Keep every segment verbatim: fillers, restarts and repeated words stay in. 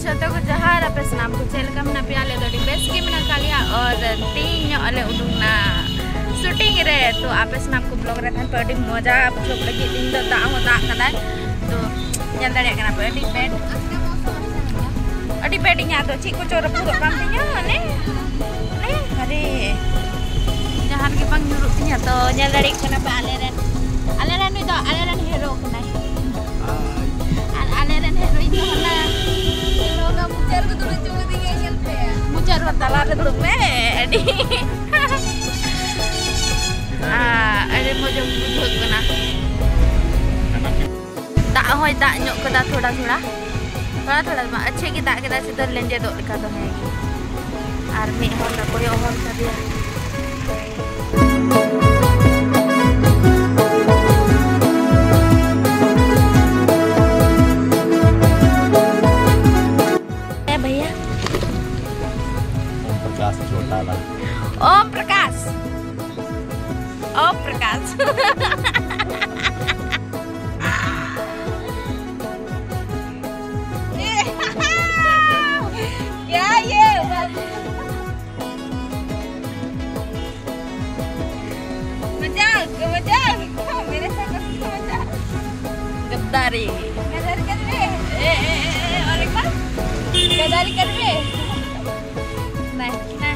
छोटो को जहार पे स्नाम को चल कम ना पियाले दड़ी बेस की मना कालिया और तीन अले उडुंगना शूटिंग रे तो आपे स्नाम को ब्लॉग रे खान पड़ी मजा बुझो लगी दिन दा दा हो दा कदा तो ñan dare kana pe di bed adi bed nya to chi ko chor puro kam tinya ne ne hari jahan ki bang nyuruk tinya to ñan dare kana pa ale ren ale ren itu ale ren hero kana ale ren hero itu hana hero ga mujar ko dulu chung di ngel pe mujar wa tala re dulu me adi ah ada mo jom bujuk kana दा होय दा ᱧᱚᱜ ᱠᱟᱫᱟ थोड़ा थोड़ा थोड़ा थोड़ा मा अच्छे की दा कदा से तो लेंजे दो का तो है आर मी होल ना कोई होल का दिया ए भैया Om Prakash Chautala Om Prakash Om Prakash Gadari, gadari kan re, eh eh eh, orang apa? Gadari kan re, nah nah.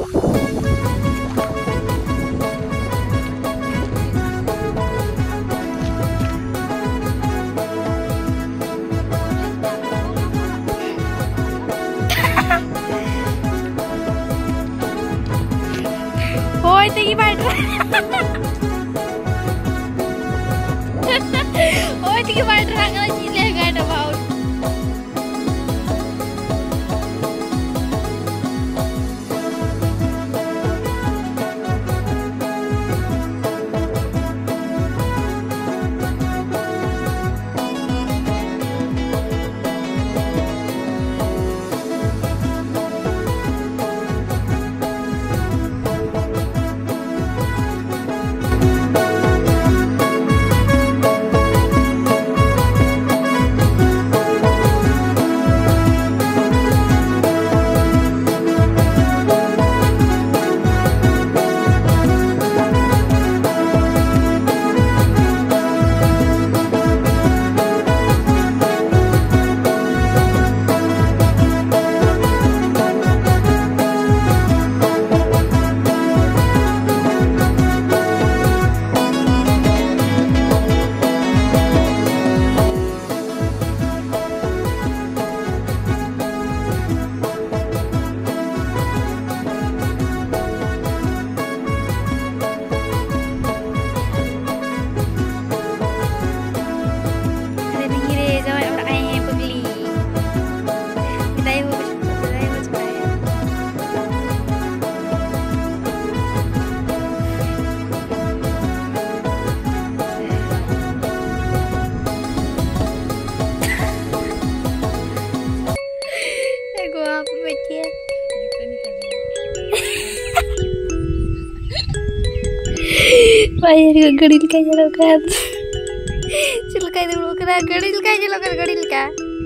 Hoy tegi बैठ Hoy tegi बैठ रहा है चीले गाड़ about Bayar gadil ka jalo kan. Silka dulu kena gadil ka jalo kan gadil ka.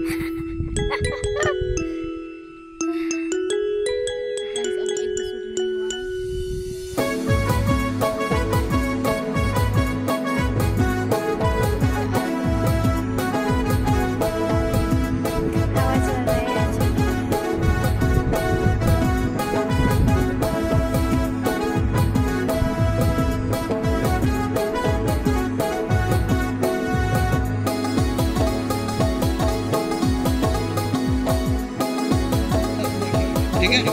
ठीक है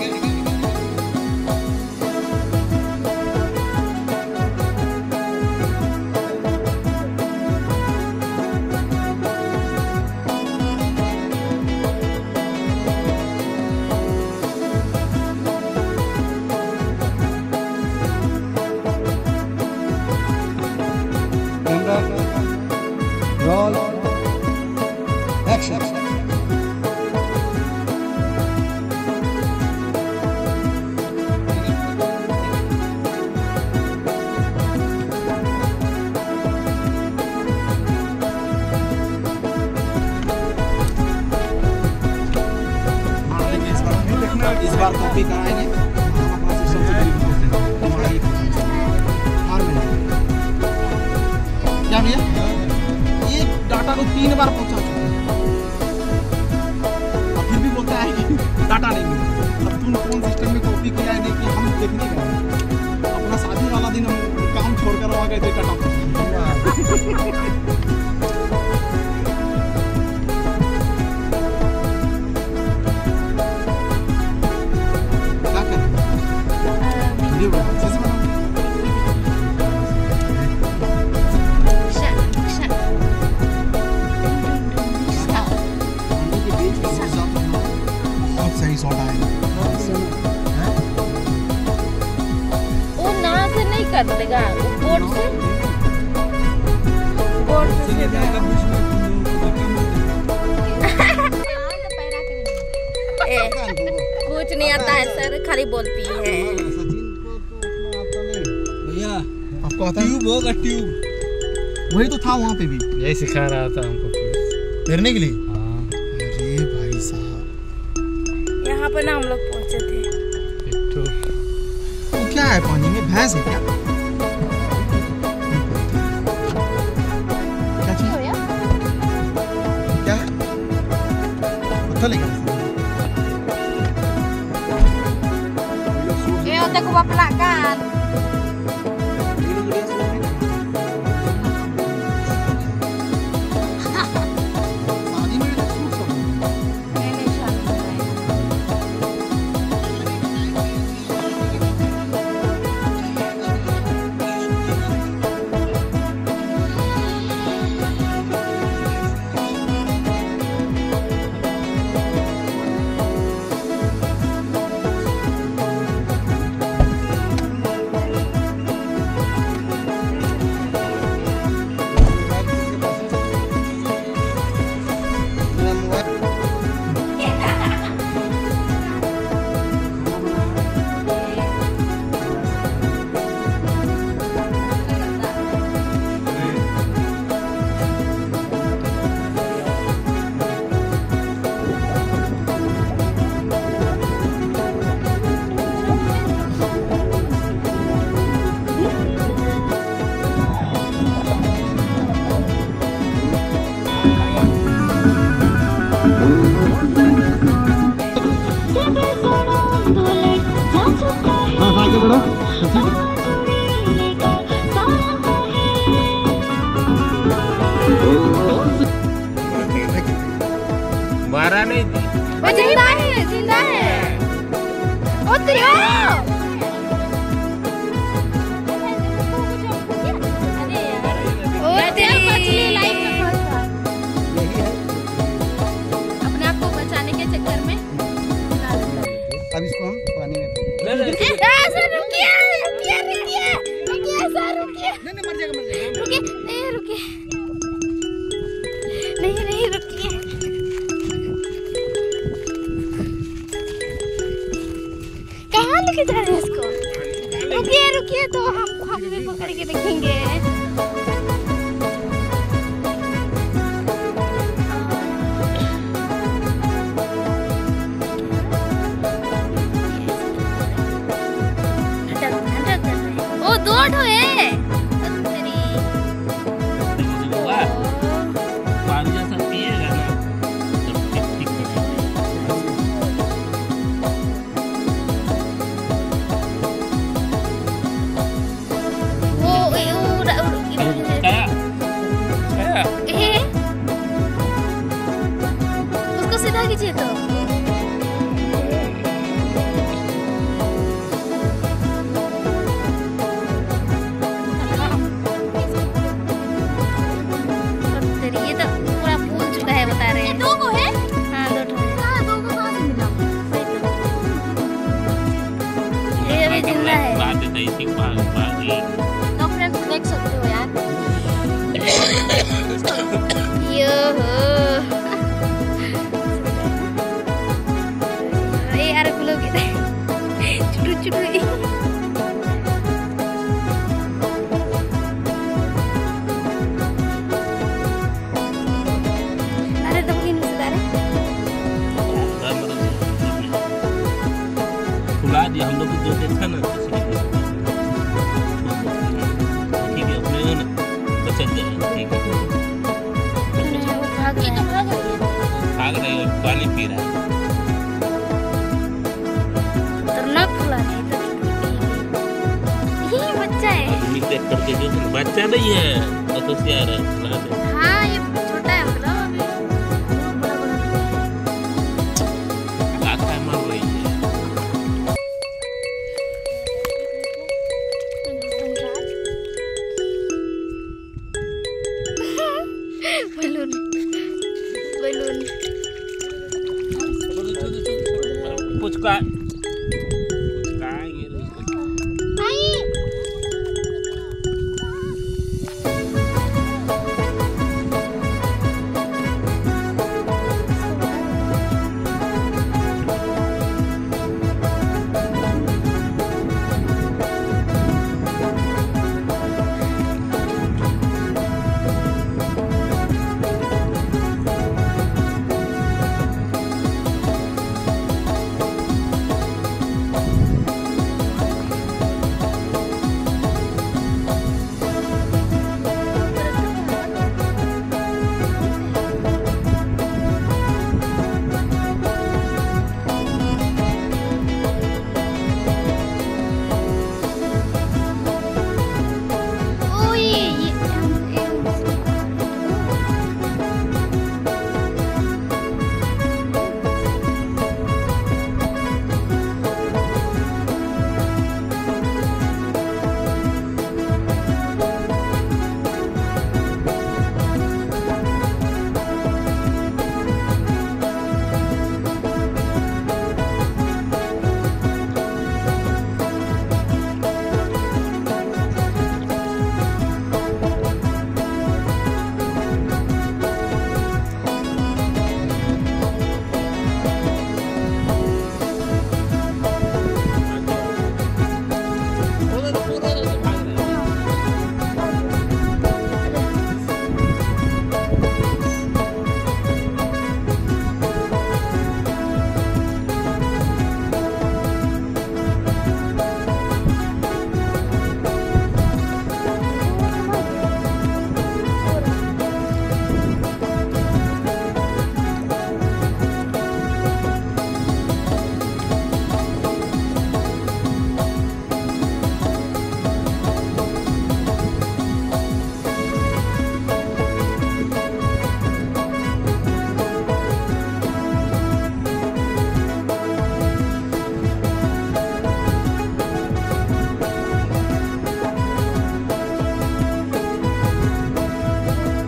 camera roll action इस बार copy कराएंगे क्या भैया ये डाटा को तीन बार पहुंचा चुके और फिर भी बोलता है कि डाटा नहीं मिला। अब तुम कौन सिस्टम में कॉपी किया है देखिए हम देखने गए अपना शादी वाला दिन हम काम छोड़कर आ गए थे डाटा सही शॉट आएगा वो नाक से नहीं कर देगा बोर्ड से बोर्ड से कुछ नहीं आता है सर खाली बोलती है भैया आपको आता है ट्यूब होगा ट्यूब वही तो था वहाँ पे भी यही सिखा रहा था हमको तैरने के लिए। हाँ अरे भाई साहब यहाँ पर ना हम लोग पहुँचे थे। वो क्या है पानी में भैंस है क्या क्या चीज क्या है पत्थर लेगा Nanti aku bapelakan. आगे बढ़ो। मारा नहीं थी। वो जिंदा है, जिंदा है। ओ तेरे ओ तेरी मछली लाइफ में फंस गया। अपने आप को बचाने के चक्कर में अब इसको हम पानी में सर रुकिए रुकिए रुकिए रुकिए सर रुकिए नहीं नहीं मर जाएगा मर जाएगा रुकिए नहीं रुकिए नहीं नहीं रुकिए कहाँ लेके जा रहे हैं इसको रुकिए रुकिए तो हम हम भी पकड़ के देखेंगे दो ठो है तेरी पानी जैसा पिएगा ना तो ठीक ठीक हो जाएगा। वो वो क्या क्या ए उसको सीधा कीजिए तो तो फ्रेंड्स देख सकते हो यार यो ये यार गुलो के चुटू चुटू अरे तुम किन सुधारे खुला दिया हम लोग जो देखा ना भाग रही है पानी पी रहा है खतरनाक खुला है ये बच्चा है देख करके जो बच्चा नहीं है तो होशियार है।